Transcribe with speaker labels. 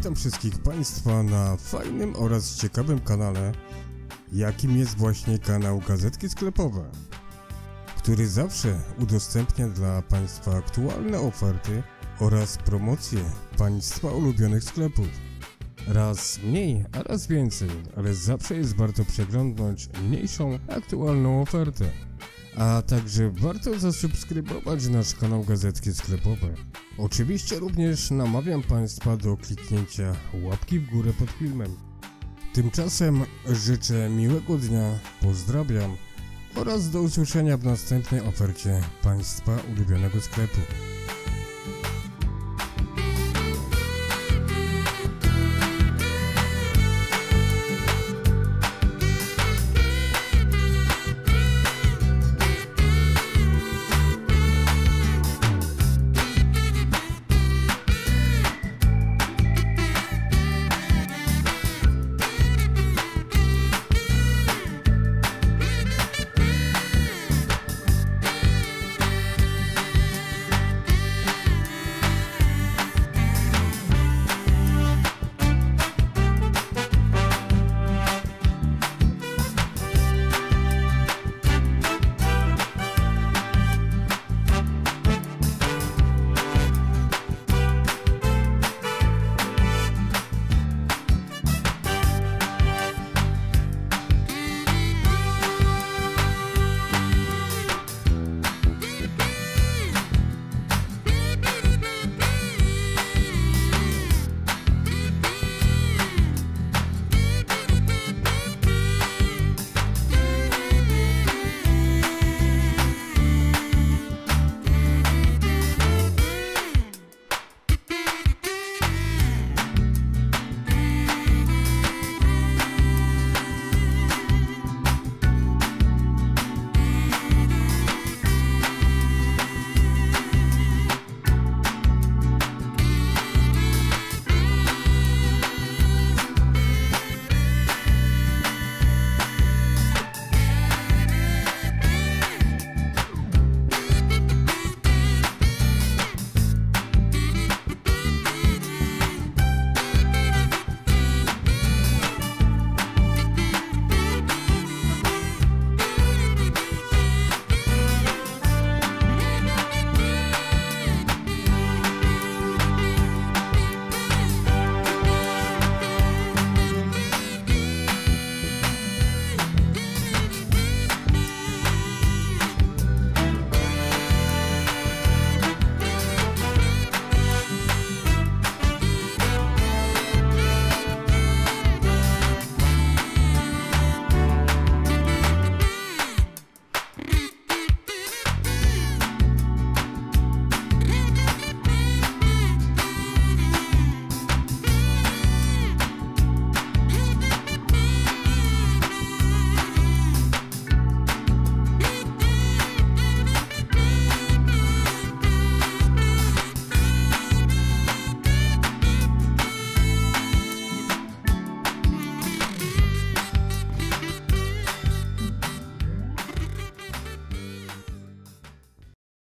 Speaker 1: Witam wszystkich Państwa na fajnym oraz ciekawym kanale, jakim jest właśnie kanał Gazetki Sklepowe, który zawsze udostępnia dla Państwa aktualne oferty oraz promocje Państwa ulubionych sklepów. Raz mniej, a raz więcej, ale zawsze jest warto przeglądnąć mniejszą, aktualną ofertę. A także warto zasubskrybować nasz kanał Gazetki Sklepowe. Oczywiście również namawiam Państwa do kliknięcia łapki w górę pod filmem. Tymczasem życzę miłego dnia, pozdrawiam oraz do usłyszenia w następnej ofercie Państwa ulubionego sklepu.